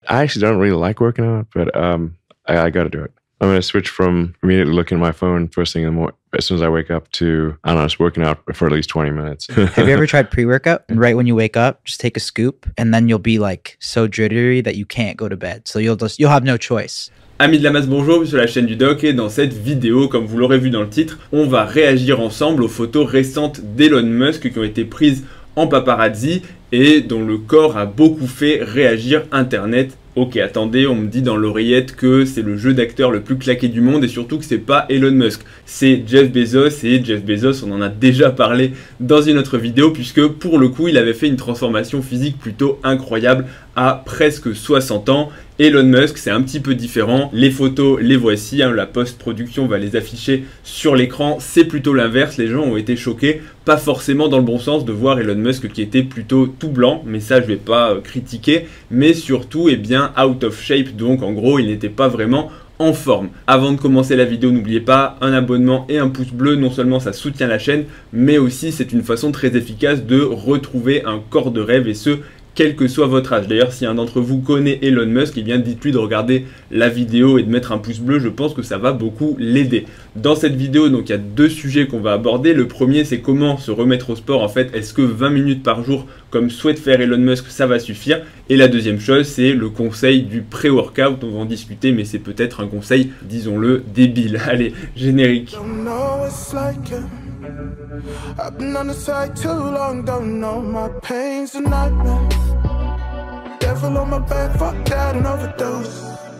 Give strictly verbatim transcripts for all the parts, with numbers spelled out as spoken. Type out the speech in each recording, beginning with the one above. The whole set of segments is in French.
I actually don't really like working out, but um, I, I got to do it. I'm going to switch from immediately looking at my phone first thing in the morning, as soon as I wake up, to, I don't know, just working out for at least twenty minutes. Have you ever tried pre-workout? And right when you wake up, just take a scoop, and then you'll be like so jittery that you can't go to bed. So you'll just, you'll have no choice. Amis de la masse, bonjour, sur la chaîne du Doc, et dans cette vidéo, comme vous l'aurez vu dans le titre, on va réagir ensemble aux photos récentes d'Elon Musk qui ont été prises en paparazzi et dont le corps a beaucoup fait réagir Internet. Ok, attendez, on me dit dans l'oreillette que c'est le jeu d'acteur le plus claqué du monde et surtout que c'est pas Elon Musk, c'est Jeff Bezos, et Jeff Bezos, on en a déjà parlé dans une autre vidéo puisque pour le coup, il avait fait une transformation physique plutôt incroyable à presque soixante ans. Elon Musk, c'est un petit peu différent. Les photos, les voici, hein, la post-production va les afficher sur l'écran. C'est plutôt l'inverse, les gens ont été choqués, pas forcément dans le bon sens de voir Elon Musk qui était plutôt tout blanc, mais ça je vais pas euh, critiquer, mais surtout, eh bien, out of shape, donc en gros, il n'était pas vraiment en forme. Avant de commencer la vidéo, n'oubliez pas un abonnement et un pouce bleu, non seulement ça soutient la chaîne, mais aussi c'est une façon très efficace de retrouver un corps de rêve et ce, quel que soit votre âge. D'ailleurs, si un d'entre vous connaît Elon Musk, eh bien dites-lui de regarder la vidéo et de mettre un pouce bleu, je pense que ça va beaucoup l'aider. Dans cette vidéo, donc il y a deux sujets qu'on va aborder. Le premier, c'est comment se remettre au sport. En fait, est-ce que vingt minutes par jour, comme souhaite faire Elon Musk, ça va suffire? Et la deuxième chose, c'est le conseil du pré-workout. On va en discuter, mais c'est peut-être un conseil, disons-le, débile. Allez, générique. I've been on the side too long, don't know my pain's a nightmare. Devil on my back, fuck that and overdose.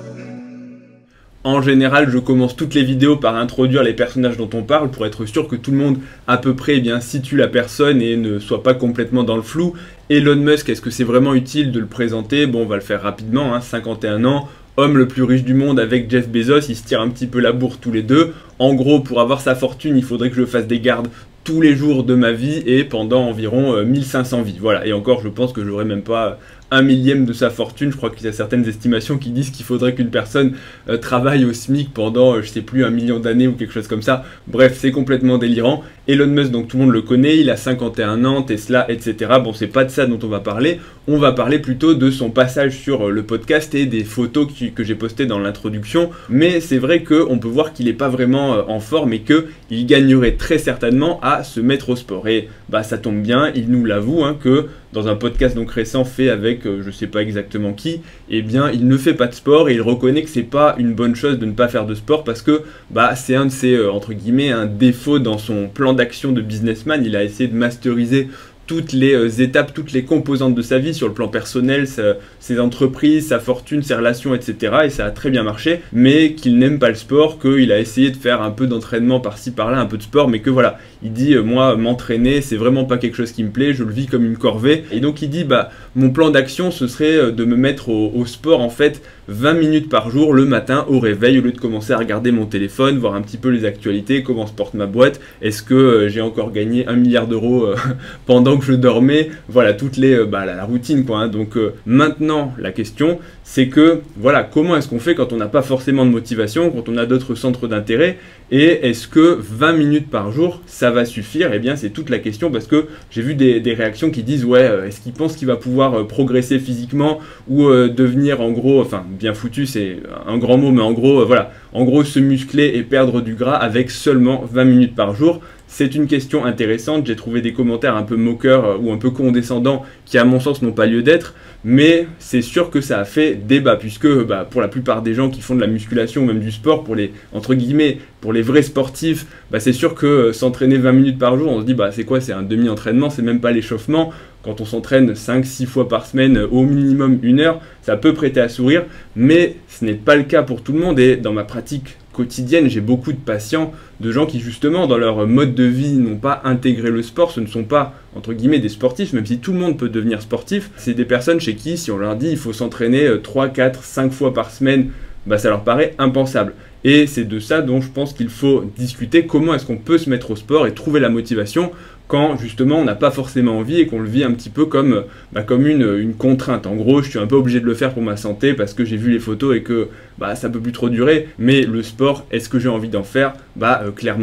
En général, je commence toutes les vidéos par introduire les personnages dont on parle pour être sûr que tout le monde à peu près eh bien, situe la personne et ne soit pas complètement dans le flou. Elon Musk, est-ce que c'est vraiment utile de le présenter? Bon, on va le faire rapidement, hein, cinquante et un ans. Homme le plus riche du monde avec Jeff Bezos, ils se tirent un petit peu la bourre tous les deux. En gros, pour avoir sa fortune, il faudrait que je fasse des gardes tous les jours de ma vie et pendant environ euh, mille cinq cents vies. Voilà, et encore, je pense que j'aurais même pas un millième de sa fortune. Je crois qu'il y a certaines estimations qui disent qu'il faudrait qu'une personne euh, travaille au SMIC pendant, euh, je sais plus, un million d'années ou quelque chose comme ça. Bref, c'est complètement délirant. Elon Musk, donc tout le monde le connaît, il a cinquante et un ans, Tesla, et cetera. Bon, c'est pas de ça dont on va parler. On va parler plutôt de son passage sur euh, le podcast et des photos qui, que j'ai postées dans l'introduction. Mais c'est vrai qu'on peut voir qu'il n'est pas vraiment euh, en forme et qu'il gagnerait très certainement à se mettre au sport. Et bah ça tombe bien, il nous l'avoue hein, que dans un podcast donc récent fait avec euh, je sais pas exactement qui, eh bien il ne fait pas de sport et il reconnaît que c'est pas une bonne chose de ne pas faire de sport parce que bah c'est un de ses euh, entre guillemets un défaut dans son plan d'action de businessman. Il a essayé de masteriser toutes les euh, étapes, toutes les composantes de sa vie sur le plan personnel, sa, ses entreprises, sa fortune, ses relations, et cetera. Et ça a très bien marché, mais qu'il n'aime pas le sport, qu'il a essayé de faire un peu d'entraînement par-ci par-là, un peu de sport, mais que voilà, il dit euh, moi m'entraîner c'est vraiment pas quelque chose qui me plaît, je le vis comme une corvée. Et donc il dit bah mon plan d'action ce serait euh, de me mettre au, au sport en fait vingt minutes par jour le matin au réveil au lieu de commencer à regarder mon téléphone, voir un petit peu les actualités, comment se porte ma boîte, est-ce que euh, j'ai encore gagné un milliard d'euros euh, pendant que je dormais, voilà toutes les euh, bah, la, la routine quoi hein. Donc euh, maintenant la question c'est que voilà comment est-ce qu'on fait quand on n'a pas forcément de motivation, quand on a d'autres centres d'intérêt, et est-ce que vingt minutes par jour ça va suffire? Eh bien c'est toute la question parce que j'ai vu des, des réactions qui disent ouais euh, est-ce qu'il pense qu'il va pouvoir euh, progresser physiquement ou euh, devenir en gros, enfin bien foutu c'est un grand mot mais en gros euh, voilà, en gros se muscler et perdre du gras avec seulement vingt minutes par jour. C'est une question intéressante, j'ai trouvé des commentaires un peu moqueurs euh, ou un peu condescendants qui à mon sens n'ont pas lieu d'être, mais c'est sûr que ça a fait débat puisque bah, pour la plupart des gens qui font de la musculation ou même du sport, pour les entre guillemets, pour les vrais sportifs, bah, c'est sûr que euh, s'entraîner vingt minutes par jour, on se dit bah c'est quoi, c'est un demi-entraînement, c'est même pas l'échauffement. Quand on s'entraîne cinq six fois par semaine, au minimum une heure, ça peut prêter à sourire, mais ce n'est pas le cas pour tout le monde et dans ma pratique quotidienne, j'ai beaucoup de patients, de gens qui justement dans leur mode de vie n'ont pas intégré le sport, ce ne sont pas entre guillemets des sportifs, même si tout le monde peut devenir sportif, c'est des personnes chez qui si on leur dit il faut s'entraîner trois, quatre, cinq fois par semaine, bah ça leur paraît impensable. Et c'est de ça dont je pense qu'il faut discuter, comment est-ce qu'on peut se mettre au sport et trouver la motivation quand justement on n'a pas forcément envie et qu'on le vit un petit peu comme, bah, comme une, une contrainte. En gros, je suis un peu obligé de le faire pour ma santé parce que j'ai vu les photos et que bah, ça peut plus trop durer, mais le sport, est-ce que j'ai envie d'en faire? Bah euh, clairement pas.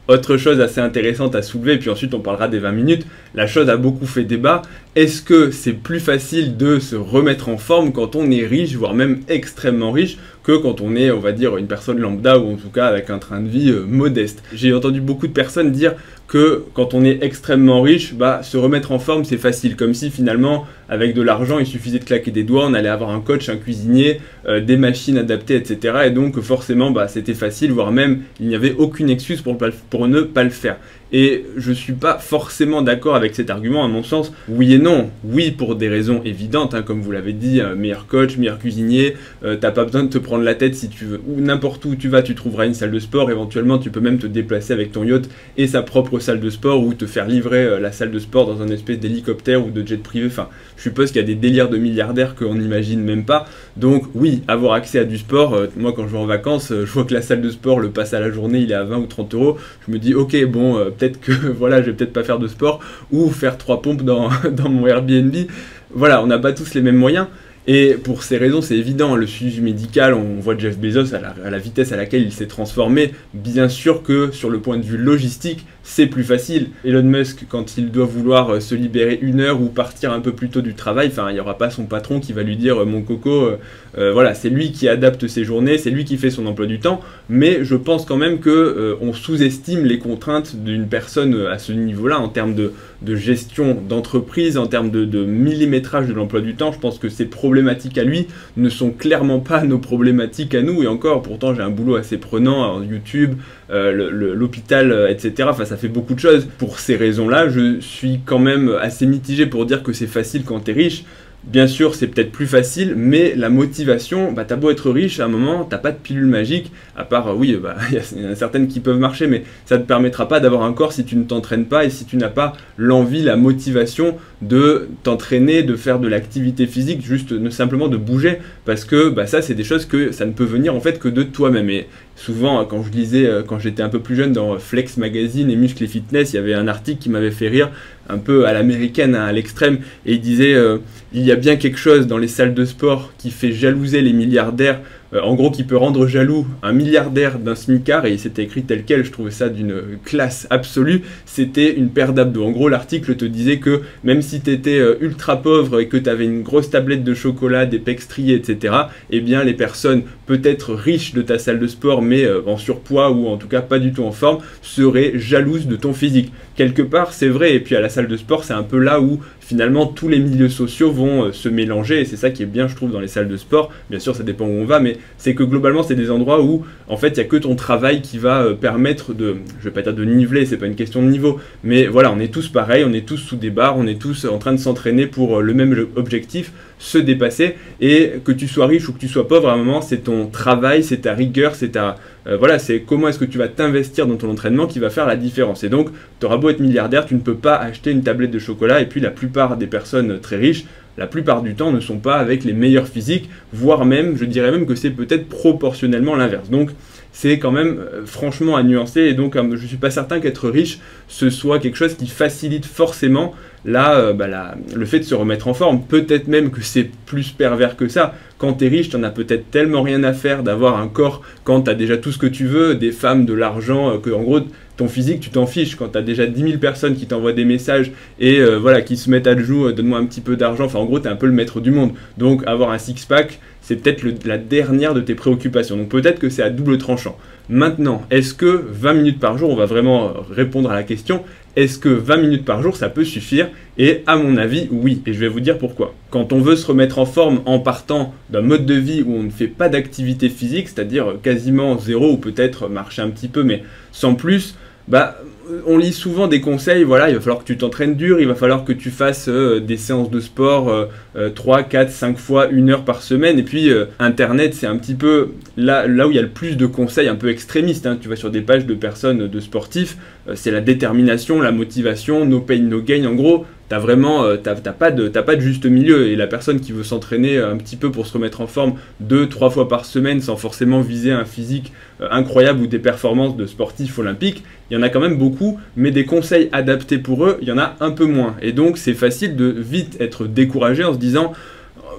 Autre chose assez intéressante à soulever, puis ensuite on parlera des vingt minutes, la chose a beaucoup fait débat. Est-ce que c'est plus facile de se remettre en forme quand on est riche, voire même extrêmement riche, que quand on est, on va dire, une personne lambda ou en tout cas avec un train de vie euh, modeste? J'ai entendu beaucoup de personnes dire que quand on est extrêmement riche, bah, se remettre en forme c'est facile, comme si finalement avec de l'argent il suffisait de claquer des doigts, on allait avoir un coach, un cuisinier, euh, des machines adaptées, et cetera. Et donc forcément bah, c'était facile, voire même il n'y avait aucune excuse pour, pour ne pas le faire. Et je suis pas forcément d'accord avec cet argument, à mon sens. Oui et non. Oui, pour des raisons évidentes, hein, comme vous l'avez dit, euh, meilleur coach, meilleur cuisinier, euh, t'as pas besoin de te prendre la tête si tu veux. Ou n'importe où tu vas, tu trouveras une salle de sport. Éventuellement, tu peux même te déplacer avec ton yacht et sa propre salle de sport, ou te faire livrer euh, la salle de sport dans un espèce d'hélicoptère ou de jet privé. Enfin, je suppose qu'il y a des délires de milliardaires qu'on n'imagine même pas. Donc oui, avoir accès à du sport. Euh, moi, quand je vais en vacances, euh, je vois que la salle de sport, le pass à la journée, il est à vingt ou trente euros. Je me dis, ok, bon, euh, peut-être que voilà, je vais peut-être pas faire de sport ou faire trois pompes dans, dans mon Airbnb. Voilà, on n'a pas tous les mêmes moyens. Et pour ces raisons, c'est évident, le suivi médical, on voit Jeff Bezos à la, à la vitesse à laquelle il s'est transformé. Bien sûr que sur le point de vue logistique, c'est plus facile. Elon Musk, quand il doit vouloir se libérer une heure ou partir un peu plus tôt du travail, enfin, il n'y aura pas son patron qui va lui dire « mon coco, euh, euh, voilà, c'est lui qui adapte ses journées, c'est lui qui fait son emploi du temps ». Mais je pense quand même qu'on euh, sous-estime les contraintes d'une personne à ce niveau-là en termes de, de gestion d'entreprise, en termes de, de millimétrage de l'emploi du temps. Je pense que ses problématiques à lui ne sont clairement pas nos problématiques à nous. Et encore, pourtant, j'ai un boulot assez prenant en YouTube, euh, l'hôpital, euh, et cetera. Enfin, ça fait beaucoup de choses. Pour ces raisons-là, je suis quand même assez mitigé pour dire que c'est facile quand t'es riche. Bien sûr, c'est peut-être plus facile, mais la motivation, bah, t'as beau être riche, à un moment, t'as pas de pilule magique, à part, oui, bah, y a, y a certaines qui peuvent marcher, mais ça ne te permettra pas d'avoir un corps si tu ne t'entraînes pas et si tu n'as pas l'envie, la motivation de t'entraîner, de faire de l'activité physique, juste simplement de bouger, parce que bah, ça, c'est des choses que ça ne peut venir en fait que de toi-même. Et souvent, quand je lisais, quand j'étais un peu plus jeune dans Flex Magazine et Muscle et Fitness, il y avait un article qui m'avait fait rire, un peu à l'américaine, hein, à l'extrême, et il disait euh, il y a bien quelque chose dans les salles de sport qui fait jalouser les milliardaires, euh, en gros qui peut rendre jaloux un milliardaire d'un smicard, et c'était écrit tel quel, je trouvais ça d'une classe absolue, c'était une paire d'abdos. En gros, l'article te disait que même si tu étais euh, ultra pauvre et que tu avais une grosse tablette de chocolat, des pecs striés, et cetera, eh bien les personnes peut-être riches de ta salle de sport, mais euh, en surpoids ou en tout cas pas du tout en forme, seraient jalouses de ton physique. Quelque part, c'est vrai, et puis à la salle de sport, c'est un peu là où finalement tous les milieux sociaux vont euh, se mélanger, et c'est ça qui est bien, je trouve, dans les salles de sport. Bien sûr, ça dépend où on va, mais c'est que globalement, c'est des endroits où en fait, il n'y a que ton travail qui va euh, permettre de, je vais pas dire de niveler, c'est pas une question de niveau, mais voilà, on est tous pareils, on est tous sous des barres, on est tous en train de s'entraîner pour euh, le même objectif, se dépasser, et que tu sois riche ou que tu sois pauvre, à un moment, c'est ton travail, c'est ta rigueur, c'est ta... Euh, voilà, c'est comment est-ce que tu vas t'investir dans ton entraînement qui va faire la différence. Et donc, tu auras beau être milliardaire, tu ne peux pas acheter une tablette de chocolat, et puis la plupart des personnes très riches, la plupart du temps, ne sont pas avec les meilleurs physiques, voire même, je dirais même que c'est peut-être proportionnellement l'inverse. Donc, c'est quand même euh, franchement à nuancer, et donc euh, je ne suis pas certain qu'être riche, ce soit quelque chose qui facilite forcément la, euh, bah, la, le fait de se remettre en forme. Peut-être même que c'est plus pervers que ça. Quand tu es riche, tu n'en as peut-être tellement rien à faire d'avoir un corps quand tu as déjà tout ce que tu veux, des femmes, de l'argent, euh, que en gros, ton physique, tu t'en fiches. Quand tu as déjà dix mille personnes qui t'envoient des messages et euh, voilà, qui se mettent à genoux, euh, donne-moi un petit peu d'argent, enfin en gros, tu es un peu le maître du monde. Donc avoir un six-pack, c'est peut-être la dernière de tes préoccupations. Donc peut-être que c'est à double tranchant. Maintenant, est-ce que vingt minutes par jour, on va vraiment répondre à la question, est-ce que vingt minutes par jour, ça peut suffire? Et à mon avis, oui. Et je vais vous dire pourquoi. Quand on veut se remettre en forme en partant d'un mode de vie où on ne fait pas d'activité physique, c'est-à-dire quasiment zéro ou peut-être marcher un petit peu, mais sans plus, bah... on lit souvent des conseils, voilà, il va falloir que tu t'entraînes dur, il va falloir que tu fasses euh, des séances de sport euh, euh, trois, quatre, cinq fois, une heure par semaine. Et puis euh, Internet, c'est un petit peu là, là où il y a le plus de conseils un peu extrémistes, hein. Tu vas sur des pages de personnes, de sportifs, euh, c'est la détermination, la motivation, no pain, no gain. En gros, t'as vraiment, euh, t'as, t'as pas de, t'as pas de juste milieu. Et la personne qui veut s'entraîner un petit peu pour se remettre en forme deux, trois fois par semaine sans forcément viser un physique euh, incroyable ou des performances de sportifs olympiques, il y en a quand même beaucoup, mais des conseils adaptés pour eux, il y en a un peu moins. Et donc, c'est facile de vite être découragé en se disant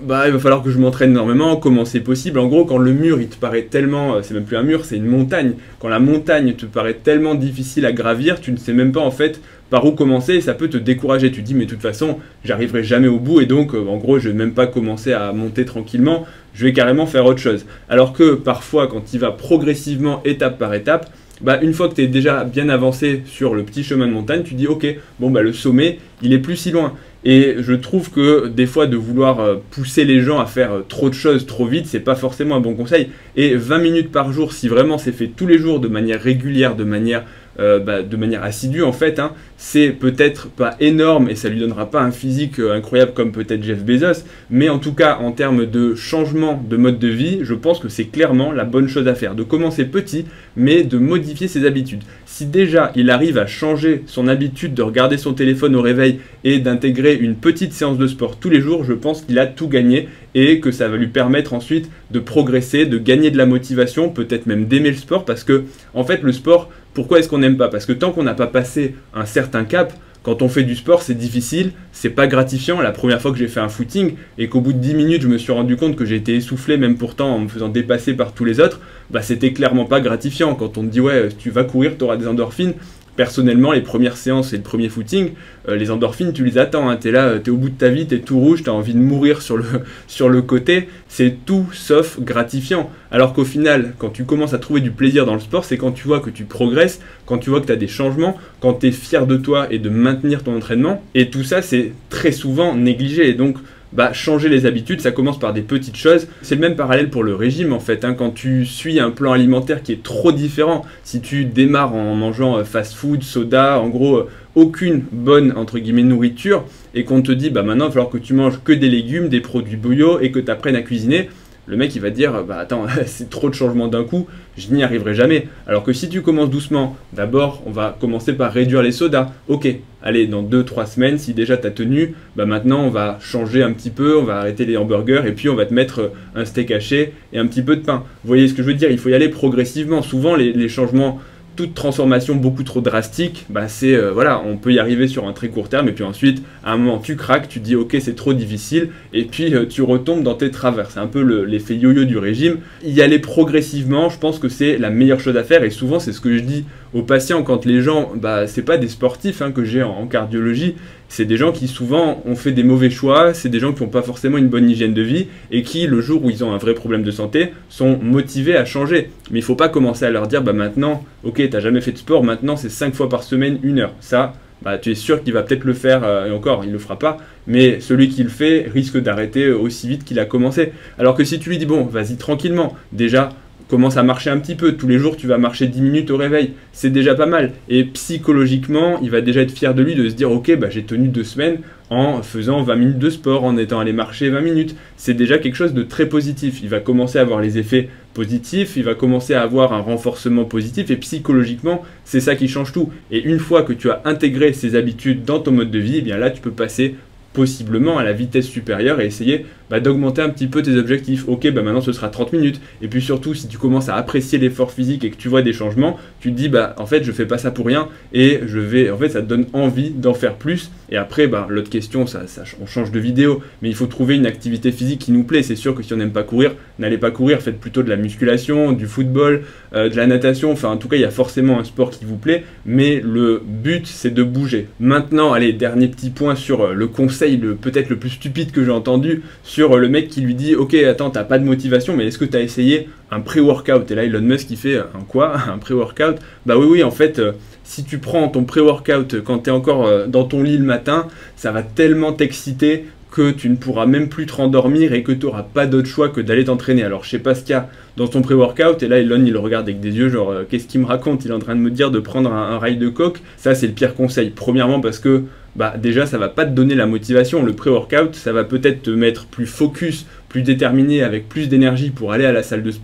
bah il va falloir que je m'entraîne énormément, comment c'est possible? En gros, quand le mur il te paraît tellement, c'est même plus un mur, c'est une montagne, quand la montagne te paraît tellement difficile à gravir, tu ne sais même pas en fait par où commencer et ça peut te décourager. Tu te dis mais de toute façon j'arriverai jamais au bout et donc euh, en gros je vais même pas commencer à monter tranquillement, je vais carrément faire autre chose. Alors que parfois quand tu vas progressivement étape par étape, bah, une fois que tu es déjà bien avancé sur le petit chemin de montagne, tu dis ok, bon bah le sommet il est plus si loin. Et je trouve que des fois de vouloir euh, pousser les gens à faire euh, trop de choses trop vite, c'est pas forcément un bon conseil. Et vingt minutes par jour, si vraiment c'est fait tous les jours de manière régulière, de manière Euh, bah, de manière assidue en fait, hein, c'est peut-être pas énorme et ça lui donnera pas un physique euh, incroyable comme peut-être Jeff Bezos, mais en tout cas en termes de changement de mode de vie, je pense que c'est clairement la bonne chose à faire, de commencer petit mais de modifier ses habitudes. Si déjà il arrive à changer son habitude de regarder son téléphone au réveil et d'intégrer une petite séance de sport tous les jours, je pense qu'il a tout gagné et que ça va lui permettre ensuite de progresser, de gagner de la motivation, peut-être même d'aimer le sport parce que en fait le sport, pourquoi est-ce qu'on n'aime pas? Parce que tant qu'on n'a pas passé un certain cap, quand on fait du sport, c'est difficile, c'est pas gratifiant. La première fois que j'ai fait un footing et qu'au bout de dix minutes, je me suis rendu compte que j'ai été essoufflé, même pourtant en me faisant dépasser par tous les autres, bah c'était clairement pas gratifiant. Quand on te dit ouais, tu vas courir, tu auras des endorphines. Personnellement, les premières séances et le premier footing, euh, les endorphines, tu les attends. Hein. Tu es là, tu es au bout de ta vie, tu es tout rouge, tu as envie de mourir sur le, sur le côté. C'est tout sauf gratifiant. Alors qu'au final, quand tu commences à trouver du plaisir dans le sport, c'est quand tu vois que tu progresses, quand tu vois que tu as des changements, quand tu es fier de toi et de maintenir ton entraînement. Et tout ça, c'est très souvent négligé. Et donc, bah, changer les habitudes, ça commence par des petites choses. C'est le même parallèle pour le régime en fait, hein. Quand tu suis un plan alimentaire qui est trop différent, si tu démarres en mangeant fast-food, soda, en gros aucune bonne entre guillemets nourriture, et qu'on te dit bah maintenant il va falloir que tu manges que des légumes, des produits bio et que tu apprennes à cuisiner, le mec il va dire bah attends c'est trop de changements d'un coup, je n'y arriverai jamais. Alors que si tu commences doucement, d'abord on va commencer par réduire les sodas, ok, allez dans deux trois semaines si déjà tu as tenu, bah maintenant on va changer un petit peu, on va arrêter les hamburgers et puis on va te mettre un steak haché et un petit peu de pain. Vous voyez ce que je veux dire, il faut y aller progressivement. Souvent les, les changements, toute transformation beaucoup trop drastique, bah c'est euh, voilà, on peut y arriver sur un très court terme et puis ensuite à un moment tu craques, tu dis ok c'est trop difficile et puis euh, tu retombes dans tes travers. C'est un peu l'effet yo-yo du régime. Y aller progressivement, je pense que c'est la meilleure chose à faire et souvent c'est ce que je dis aux patients quand les gens, bah c'est pas des sportifs hein, que j'ai en, en cardiologie, c'est des gens qui souvent ont fait des mauvais choix, c'est des gens qui n'ont pas forcément une bonne hygiène de vie et qui, le jour où ils ont un vrai problème de santé, sont motivés à changer. Mais il ne faut pas commencer à leur dire, bah maintenant, ok, t'as jamais fait de sport, maintenant c'est cinq fois par semaine, une heure. Ça, bah, tu es sûr qu'il va peut-être le faire, euh, et encore, il ne le fera pas, mais celui qui le fait risque d'arrêter aussi vite qu'il a commencé. Alors que si tu lui dis, bon, vas-y tranquillement, déjà, commence à marcher un petit peu, tous les jours tu vas marcher dix minutes au réveil, c'est déjà pas mal. Et psychologiquement, il va déjà être fier de lui de se dire ok, bah, j'ai tenu deux semaines en faisant vingt minutes de sport, en étant allé marcher vingt minutes. C'est déjà quelque chose de très positif. Il va commencer à avoir les effets positifs, il va commencer à avoir un renforcement positif et psychologiquement, c'est ça qui change tout. Et une fois que tu as intégré ces habitudes dans ton mode de vie, eh bien là tu peux passer possiblement à la vitesse supérieure et essayer bah, d'augmenter un petit peu tes objectifs. Ok, bah maintenant ce sera trente minutes. Et puis surtout, si tu commences à apprécier l'effort physique et que tu vois des changements, tu te dis, bah en fait, je fais pas ça pour rien et je vais, en fait, ça te donne envie d'en faire plus. Et après, bah, l'autre question, ça, ça, on change de vidéo, mais il faut trouver une activité physique qui nous plaît. C'est sûr que si on n'aime pas courir, n'allez pas courir, faites plutôt de la musculation, du football, euh, de la natation. Enfin, en tout cas, il y a forcément un sport qui vous plaît, mais le but, c'est de bouger. Maintenant, allez, dernier petit point sur euh, le conseil, le, peut-être le plus stupide que j'ai entendu, sur le mec qui lui dit ok attends t'as pas de motivation mais est-ce que t'as essayé un pré-workout? Et là Elon Musk il fait un quoi? Un pré-workout? Bah oui oui en fait euh, si tu prends ton pré-workout quand t'es encore euh, dans ton lit le matin, ça va tellement t'exciter que tu ne pourras même plus te rendormir et que tu n'auras pas d'autre choix que d'aller t'entraîner. Alors je sais pas ce qu'il y a dans ton pré-workout et là Elon il le regarde avec des yeux genre euh, qu'est-ce qu'il me raconte? Il est en train de me dire de prendre un, un rail de coke. Ça c'est le pire conseil. Premièrement parce que bah déjà ça va pas te donner la motivation. Le pré-workout ça va peut-être te mettre plus focus, plus déterminé, avec plus d'énergie pour aller à la salle de sport,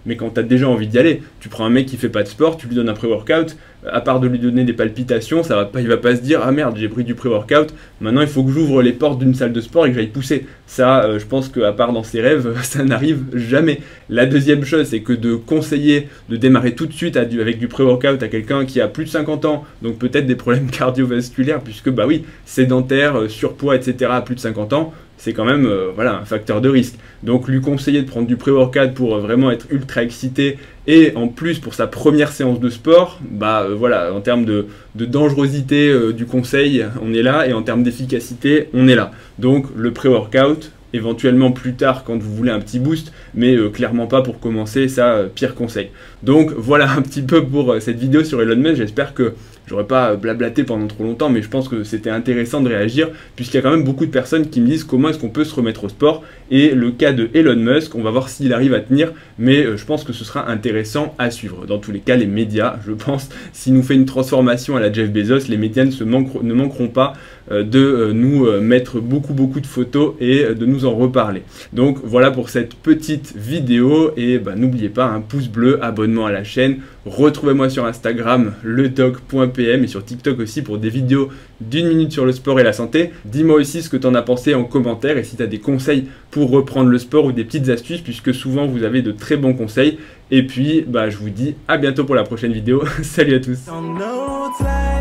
mais quand tu as déjà envie d'y aller. Tu prends un mec qui fait pas de sport, tu lui donnes un pré-workout, à part de lui donner des palpitations, ça va pas, il va pas se dire « Ah merde, j'ai pris du pré-workout, maintenant il faut que j'ouvre les portes d'une salle de sport et que j'aille pousser ». Ça, euh, je pense qu'à part dans ses rêves, ça n'arrive jamais. La deuxième chose, c'est que de conseiller de démarrer tout de suite à du, avec du pré-workout à quelqu'un qui a plus de cinquante ans, donc peut-être des problèmes cardiovasculaires, puisque bah oui, sédentaire, euh, surpoids, et cetera à plus de cinquante ans, c'est quand même euh, voilà, un facteur de risque. Donc lui conseiller de prendre du pré-workout pour euh, vraiment être ultra excité et en plus pour sa première séance de sport, bah euh, voilà, en termes de, de dangerosité euh, du conseil, on est là, et en termes d'efficacité, on est là. Donc le pré-workout, éventuellement plus tard quand vous voulez un petit boost, mais euh, clairement pas pour commencer, ça, euh, pire conseil. Donc voilà un petit peu pour euh, cette vidéo sur Elon Musk. J'espère que j'aurais pas blablaté pendant trop longtemps, mais je pense que c'était intéressant de réagir, puisqu'il y a quand même beaucoup de personnes qui me disent comment est-ce qu'on peut se remettre au sport, et le cas de Elon Musk, on va voir s'il arrive à tenir, mais euh, je pense que ce sera intéressant à suivre. Dans tous les cas, les médias, je pense, s'il nous fait une transformation à la Jeff Bezos, les médias ne, se manqueront, ne manqueront pas euh, de euh, nous euh, mettre beaucoup beaucoup de photos et euh, de nous en reparler. Donc voilà pour cette petite vidéo, et bah, n'oubliez pas un pouce bleu, abonnement à la chaîne, retrouvez-moi sur Instagram, le doc point p m, et sur TikTok aussi pour des vidéos d'une minute sur le sport et la santé. Dis-moi aussi ce que tu en as pensé en commentaire, et si tu as des conseils pour reprendre le sport ou des petites astuces, puisque souvent vous avez de très bons conseils. Et puis bah, je vous dis à bientôt pour la prochaine vidéo. Salut à tous.